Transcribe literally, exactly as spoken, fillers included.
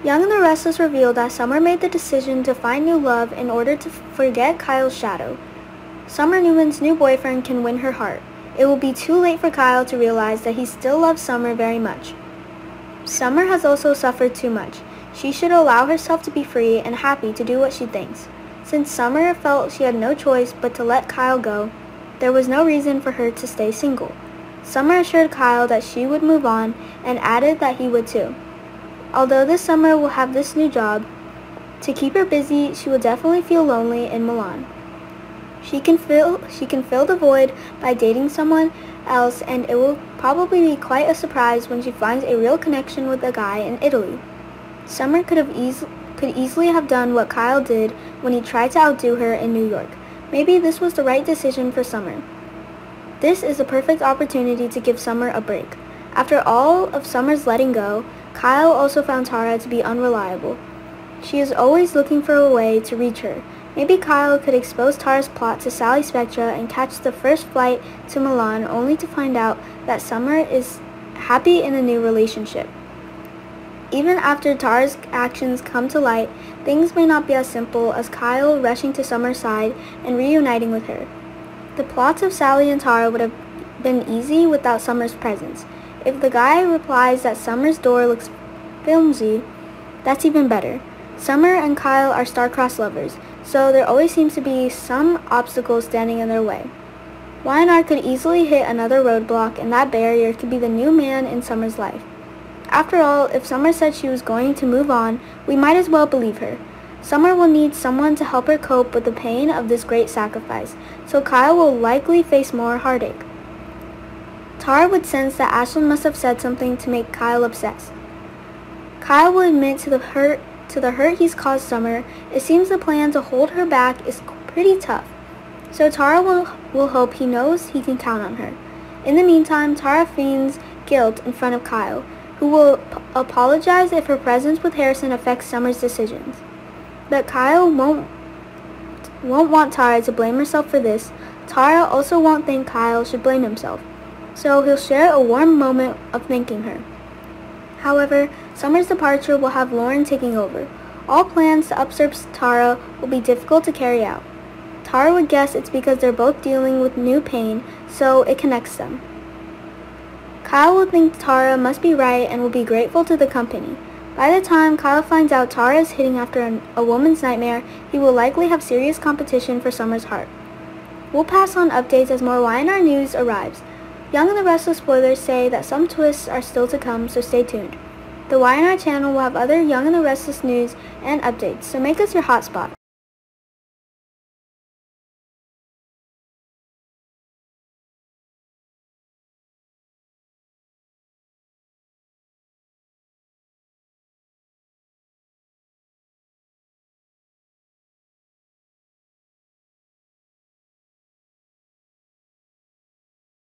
Young and the Restless reveal that Summer made the decision to find new love in order to forget Kyle's shadow. Summer Newman's new boyfriend can win her heart. It will be too late for Kyle to realize that he still loves Summer very much. Summer has also suffered too much. She should allow herself to be free and happy to do what she thinks. Since Summer felt she had no choice but to let Kyle go, there was no reason for her to stay single. Summer assured Kyle that she would move on and added that he would too. Although this summer will have this new job, to keep her busy, she will definitely feel lonely in Milan. She can fill she can fill the void by dating someone else, and it will probably be quite a surprise when she finds a real connection with a guy in Italy. Summer could have eas could easily have done what Kyle did when he tried to outdo her in New York. Maybe this was the right decision for Summer. This is a perfect opportunity to give Summer a break. After all of Summer's letting go, Kyle also found Tara to be unreliable. She is always looking for a way to reach her. Maybe Kyle could expose Tara's plot to Sally Spectra and catch the first flight to Milan, only to find out that Summer is happy in a new relationship. Even after Tara's actions come to light, things may not be as simple as Kyle rushing to Summer's side and reuniting with her. The plots of Sally and Tara would have been easy without Summer's presence. If the guy replies that Summer's door looks flimsy, that's even better. Summer and Kyle are star-crossed lovers, so there always seems to be some obstacle standing in their way. Y and R could easily hit another roadblock, and that barrier could be the new man in Summer's life. After all, if Summer said she was going to move on, we might as well believe her. Summer will need someone to help her cope with the pain of this great sacrifice, so Kyle will likely face more heartache. Tara would sense that Ashlyn must have said something to make Kyle obsessed. Kyle will admit to the hurt to the hurt he's caused Summer. It seems the plan to hold her back is pretty tough, so Tara will, will hope he knows he can count on her. In the meantime, Tara feigns guilt in front of Kyle, who will p apologize if her presence with Harrison affects Summer's decisions. But Kyle won't, won't want Tara to blame herself for this. Tara also won't think Kyle should blame himself, so he'll share a warm moment of thanking her. However, Summer's departure will have Lauren taking over. All plans to usurp Tara will be difficult to carry out. Tara would guess it's because they're both dealing with new pain, so it connects them. Kyle will think Tara must be right and will be grateful to the company. By the time Kyle finds out Tara is hitting after an, a woman's nightmare, he will likely have serious competition for Summer's heart. We'll pass on updates as more Y and R news arrives. Young and the Restless spoilers say that some twists are still to come, so stay tuned. The Y and R channel will have other Young and the Restless news and updates, so make us your hotspot.